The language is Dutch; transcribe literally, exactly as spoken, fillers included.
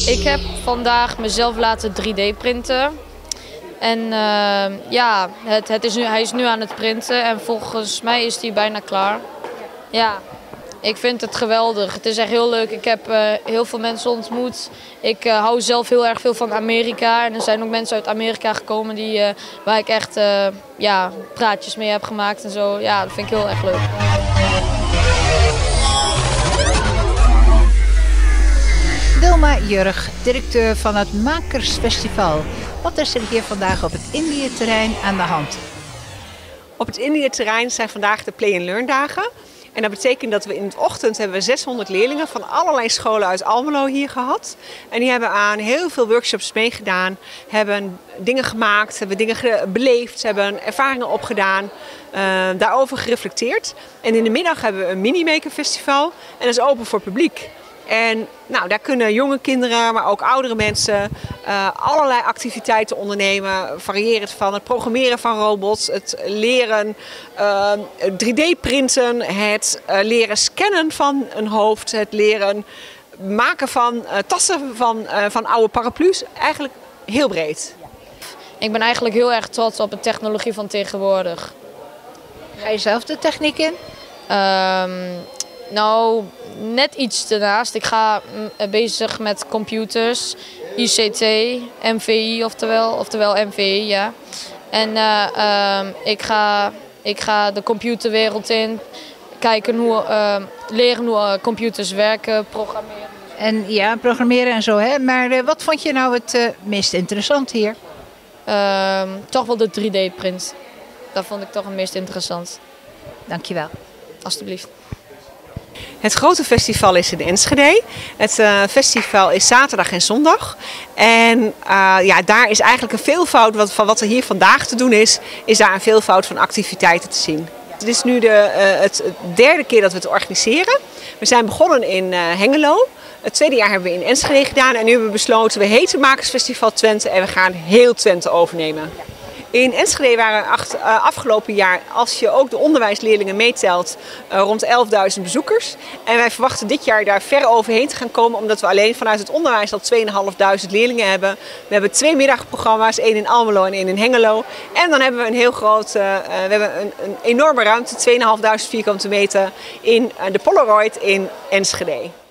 Ik heb vandaag mezelf laten drie D printen. En uh, ja, het, het is nu, hij is nu aan het printen en volgens mij is hij bijna klaar. Ja, ik vind het geweldig. Het is echt heel leuk. Ik heb uh, heel veel mensen ontmoet. Ik uh, hou zelf heel erg veel van Amerika. En er zijn ook mensen uit Amerika gekomen die, uh, waar ik echt uh, ja, praatjes mee heb gemaakt en zo. Ja, dat vind ik heel erg leuk. Wilma Jurg, directeur van het Makersfestival. Wat is er hier vandaag op het Indië-terrein aan de hand? Op het Indië-terrein zijn vandaag de Play and Learn dagen. En dat betekent dat we in de ochtend hebben we zeshonderd leerlingen van allerlei scholen uit Almelo hier gehad. En die hebben aan heel veel workshops meegedaan, hebben dingen gemaakt, hebben dingen beleefd, hebben ervaringen opgedaan, uh, daarover gereflecteerd. En in de middag hebben we een mini-maker festival en dat is open voor publiek. En nou, daar kunnen jonge kinderen, maar ook oudere mensen uh, allerlei activiteiten ondernemen. Variërend van het programmeren van robots, het leren uh, drie D printen, het uh, leren scannen van een hoofd, het leren maken van uh, tassen van, uh, van oude paraplu's. Eigenlijk heel breed. Ik ben eigenlijk heel erg trots op de technologie van tegenwoordig. Ga je zelf de techniek in? Um, Nou, net iets ernaast. Ik ga bezig met computers, I C T, M V I oftewel, oftewel M V I, ja. En uh, uh, ik, ga, ik ga de computerwereld in, kijken hoe, uh, leren hoe uh, computers werken, programmeren. En ja, programmeren en zo, hè. Maar uh, wat vond je nou het uh, meest interessant hier? Uh, toch wel de drie D print. Dat vond ik toch het meest interessant. Dankjewel. Alsjeblieft. Het grote festival is in Enschede. Het uh, festival is zaterdag en zondag. En uh, ja, daar is eigenlijk een veelvoud wat, van wat er hier vandaag te doen is, is daar een veelvoud van activiteiten te zien. Het is nu de, uh, het derde keer dat we het organiseren. We zijn begonnen in uh, Hengelo. Het tweede jaar hebben we in Enschede gedaan en nu hebben we besloten, we heten Makersfestival Twente en we gaan heel Twente overnemen. In Enschede waren acht, uh, afgelopen jaar, als je ook de onderwijsleerlingen meetelt, uh, rond elfduizend bezoekers. En wij verwachten dit jaar daar ver overheen te gaan komen, omdat we alleen vanuit het onderwijs al tweeduizend leerlingen hebben. We hebben twee middagprogramma's, één in Almelo en één in Hengelo. En dan hebben we een heel groot, uh, we hebben een, een enorme ruimte, tweeduizend vijfhonderd vierkante meter, in uh, de Polaroid in Enschede.